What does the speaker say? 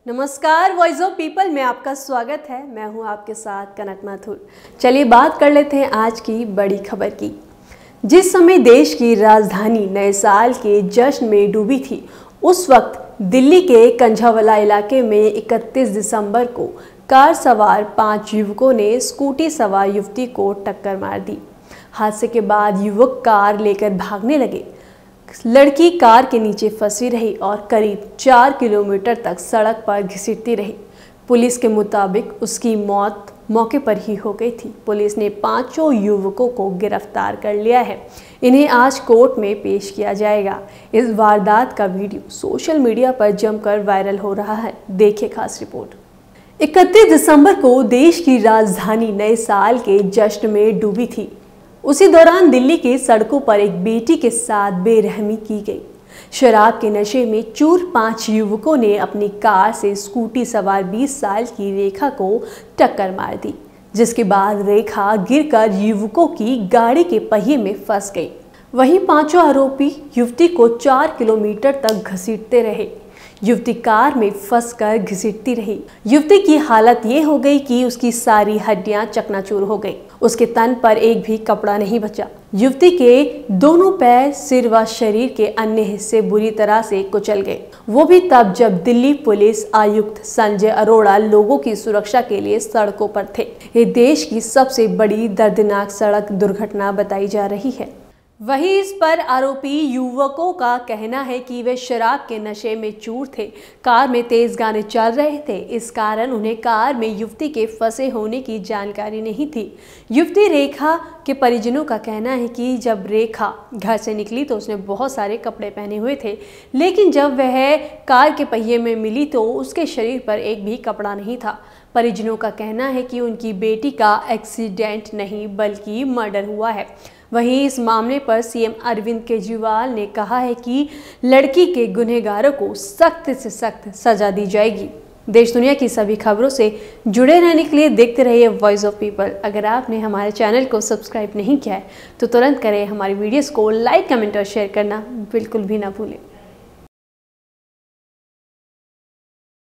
नमस्कार, voice of people में आपका स्वागत है। मैं हूं आपके साथ कनक माथुर। चलिए बात कर लेते हैं आज की बड़ी खबर की। जिस समय देश की राजधानी नए साल के जश्न में डूबी थी, उस वक्त दिल्ली के कंझावला इलाके में 31 दिसंबर को कार सवार 5 युवकों ने स्कूटी सवार युवती को टक्कर मार दी। हादसे के बाद युवक कार लेकर भागने लगे। लड़की कार के नीचे फंसी रही और करीब 4 किलोमीटर तक सड़क पर घसीटती रही। पुलिस के मुताबिक उसकी मौत मौके पर ही हो गई थी। पुलिस ने 5 युवकों को गिरफ्तार कर लिया है। इन्हें आज कोर्ट में पेश किया जाएगा। इस वारदात का वीडियो सोशल मीडिया पर जमकर वायरल हो रहा है। देखिए खास रिपोर्ट। 31 दिसंबर को देश की राजधानी नए साल के जश्न में डूबी थी। उसी दौरान दिल्ली के सड़कों पर एक बेटी के साथ बेरहमी की गई। शराब के नशे में चूर 5 युवकों ने अपनी कार से स्कूटी सवार 20 साल की रेखा को टक्कर मार दी, जिसके बाद रेखा गिरकर युवकों की गाड़ी के पहिए में फंस गई। वहीं 5 आरोपी युवती को 4 किलोमीटर तक घसीटते रहे। युवती कार में फंसकर घसीटती रही। युवती की हालत ये हो गई कि उसकी सारी हड्डियां चकनाचूर हो गई। उसके तन पर एक भी कपड़ा नहीं बचा। युवती के दोनों पैर, सिर व शरीर के अन्य हिस्से बुरी तरह से कुचल गए। वो भी तब जब दिल्ली पुलिस आयुक्त संजय अरोड़ा लोगों की सुरक्षा के लिए सड़कों पर थे। ये देश की सबसे बड़ी दर्दनाक सड़क दुर्घटना बताई जा रही है। वहीं इस पर आरोपी युवकों का कहना है कि वे शराब के नशे में चूर थे। कार में तेज गाने चल रहे थे, इस कारण उन्हें कार में युवती के फंसे होने की जानकारी नहीं थी। युवती रेखा के परिजनों का कहना है कि जब रेखा घर से निकली तो उसने बहुत सारे कपड़े पहने हुए थे, लेकिन जब वह कार के पहिए में मिली तो उसके शरीर पर एक भी कपड़ा नहीं था। परिजनों का कहना है कि उनकी बेटी का एक्सीडेंट नहीं बल्कि मर्डर हुआ है। वहीं इस मामले पर सीएम अरविंद केजरीवाल ने कहा है कि लड़की के गुनहगारों को सख्त से सख्त सजा दी जाएगी। देश दुनिया की सभी खबरों से जुड़े रहने के लिए देखते रहिए वॉइस ऑफ पीपल। अगर आपने हमारे चैनल को सब्सक्राइब नहीं किया है तो तुरंत करें। हमारी वीडियोस को लाइक, कमेंट और शेयर करना बिल्कुल भी ना भूलें।